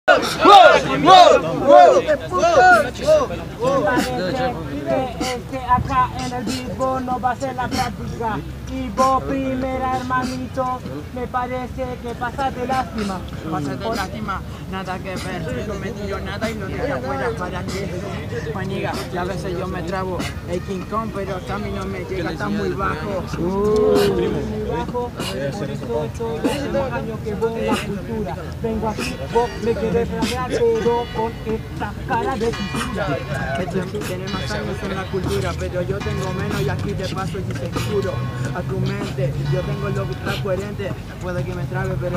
Acá en el vivo no va a ser la práctica. Y vos primera, hermanito, me parece que pasaste lástima. Pasaste lástima, nada que ver. No me dio nada y lo dejé afuera para ti. Maniga, y a veces yo me trabo el King Kong, pero a mí no me llega, está muy bajo. Muy bajo, por eso estoy hace más años que vos en la cultura. Vengo aquí, vos me querés flamear, pero con esta cara de cultura. Tienes más años en la cultura, pero yo tengo menos y aquí te paso y te juro a tu mente. Yo tengo lo que está coherente, puede que me trabe, pero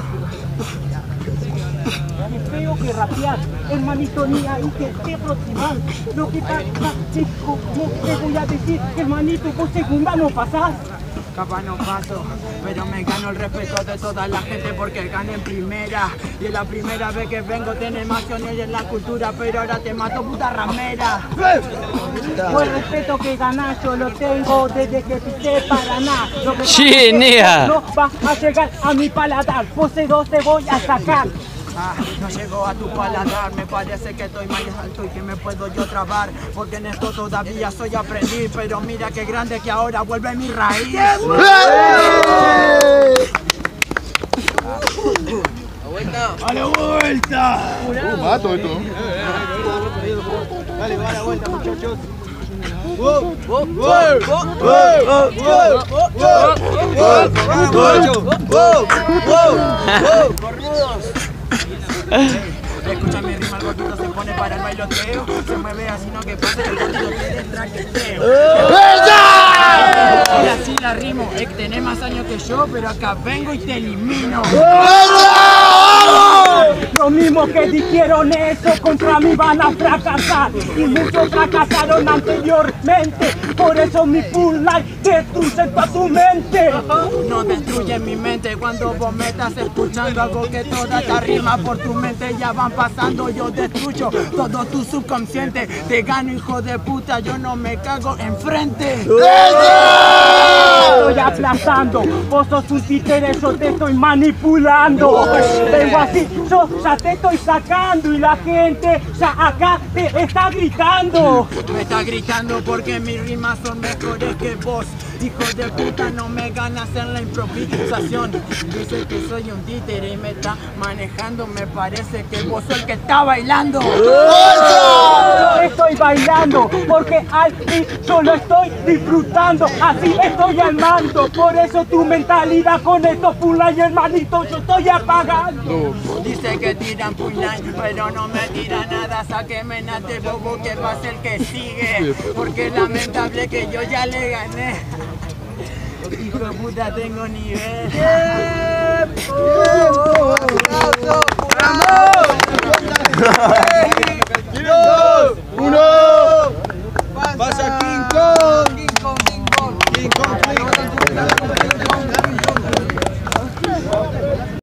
Qué feo que rapear, hermanito, ni ahí que te aproximas. Lo que pasa es como te voy a decir, hermanito, por segunda no pasás. capaz no paso, pero me gano el respeto de toda la gente porque gané en primera. Y es la primera vez que vengo, tenés más que en la cultura, pero ahora te mato, puta ramera. Pues el respeto que ganás yo lo tengo desde que pisé Paraná. Sí, nea. No vas a llegar a mi paladar, pose dos te voy a sacar. No llego a tu paladar, me parece que estoy más alto y que me puedo yo trabar, porque en esto todavía soy aprendiz, pero mira qué grande que ahora vuelve mi raíz. ¡A la vuelta! Mato esto. Dale, va a la vuelta, muchachos. Escucha mi rima, el gordito se pone para el bailoteo. Se mueve así, no que pase, el gordito tiene traqueteo. Y así la rimo, es que tenés más años que yo, pero acá vengo y te elimino. Lo mismo que dijeron eso, contra mí van a fracasar. Y muchos fracasaron anteriormente. Por eso mi full life destruye toda tu mente. No destruye mi mente cuando vos me estás escuchando. Hago que toda esta rima por tu mente ya van pasando. Yo destruyo todo tu subconsciente. Te gano, hijo de puta, yo no me cago enfrente. Estoy aplazando, vos sos un títere, yo te estoy manipulando. Vengo así, yo ya te estoy sacando y la gente ya acá te está gritando. Me está gritando porque mis rimas son mejores que vos. Hijo de puta, no me ganas en la improvisación. Dice que soy un títere y me está manejando. Me parece que vos sos el que está bailando. Yo estoy bailando porque al fin yo lo estoy disfrutando. Así estoy armando, por eso tu mentalidad con estos puñales, hermanito, yo estoy apagando. Dice que tiran puñal, pero no me tira nada. Sáqueme nate bobo que va a ser que sigue, porque es lamentable que yo ya le gané. Hijo de puta, tengo nivel.